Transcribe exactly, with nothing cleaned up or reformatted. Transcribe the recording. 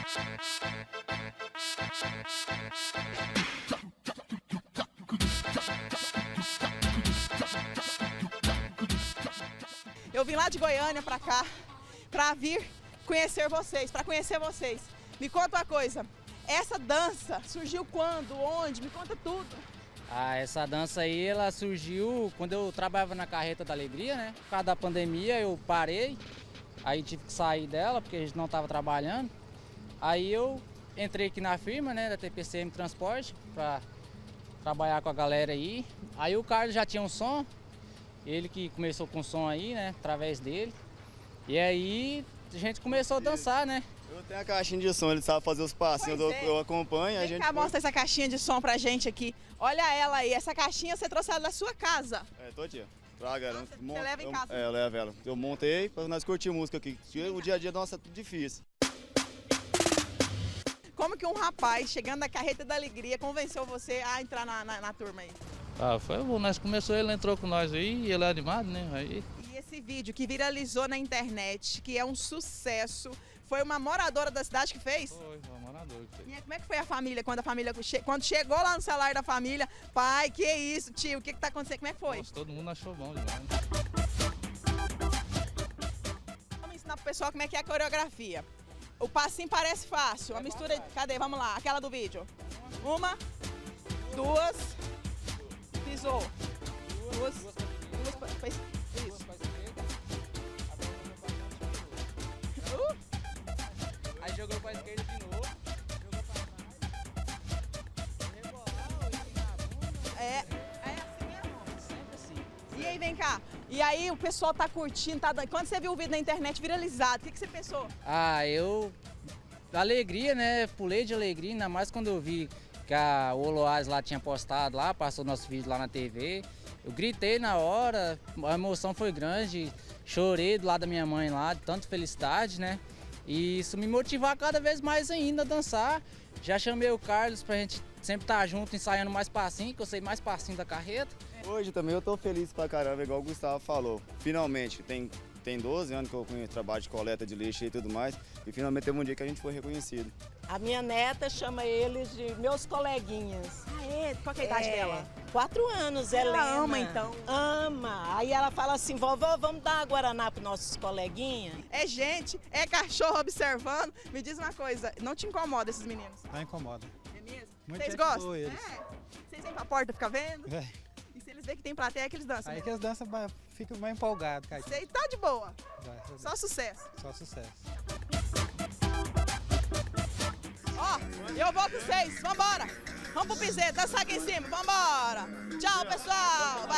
Eu vim lá de Goiânia pra cá, pra vir conhecer vocês, pra conhecer vocês. Me conta uma coisa, essa dança surgiu quando, onde? Me conta tudo. Ah, essa dança aí, ela surgiu quando eu trabalhava na Carreta da Alegria, né? Por causa da pandemia eu parei, aí tive que sair dela porque a gente não estava trabalhando. Aí eu entrei aqui na firma, né, da T P C M Transporte, pra trabalhar com a galera aí. Aí o Carlos já tinha um som, ele que começou com o som aí, né, através dele. E aí a gente começou a dançar, né? Eu tenho a caixinha de som, ele sabe fazer os passinhos, eu, é. eu acompanho. Vem a gente cá, mostra essa caixinha de som pra gente aqui. Olha ela aí, essa caixinha você trouxe ela da sua casa. É, tô tia. Traga ela. Ah, você, você leva em casa? Eu, é, eu levo ela. Eu montei pra nós curtir música aqui. O dia a dia, nossa, é tudo difícil. Como que um rapaz, chegando da Carreta da Alegria, convenceu você a entrar na, na, na turma aí? Ah, foi bom, nós começou, ele entrou com nós aí, e ele é animado, né? Aí... E esse vídeo que viralizou na internet, que é um sucesso, foi uma moradora da cidade que fez? Foi, uma moradora que fez. E aí, como é que foi a família, quando a família, quando chegou lá no celular da família, pai, que isso, tio, o que que tá acontecendo, como é que foi? Nossa, todo mundo achou bom demais. Vamos ensinar pro pessoal como é que é a coreografia. O passinho parece fácil, a mistura, cadê, vamos lá, aquela do vídeo. Uma, duas, pisou, duas, duas, fez isso. Uh. Aí jogou pra esquerda de novo, jogou pra trás, rebolar, na bunda. É, é assim mesmo. Sempre assim. E aí, vem cá, e aí o pessoal tá curtindo, tá dando. Quando você viu o vídeo na internet viralizado, o que, que você pensou? Ah, eu... Alegria, né? Pulei de alegria, ainda mais quando eu vi que a Oloás lá tinha postado lá, passou nosso vídeo lá na T V. Eu gritei na hora, a emoção foi grande, chorei do lado da minha mãe lá, de tanta felicidade, né? E isso me motivou cada vez mais ainda a dançar. Já chamei o Carlos pra gente sempre estar junto, ensaiando mais passinho, que eu sei mais passinho da carreta. Hoje também eu tô feliz pra caramba, igual o Gustavo falou. Finalmente, tem, tem doze anos que eu conheço trabalho de coleta de lixo e tudo mais, e finalmente teve um dia que a gente foi reconhecido. A minha neta chama eles de meus coleguinhas. Ah, é? Qual que é a idade É, dela? Quatro anos, Ela Helena. ama, então? Ama. Aí ela fala assim, vovó, vamos dar uma Guaraná para nossos coleguinhas? É gente, é cachorro observando. Me diz uma coisa, não te incomoda esses meninos? Não incomoda. É mesmo? Muito Vocês gente gostam? boa eles. É. Vocês vêm pra porta ficar vendo? É. E se eles verem que tem plateia, é que eles dançam. Aí mesmo? que as danças ba- ficam mais empolgados, cara. Você tá de boa. Vai, Só sucesso. Só sucesso. Ó, eu vou com vocês. Vambora. Vamos pro piseiro, dançar aqui em cima. Vambora. Tchau, pessoal.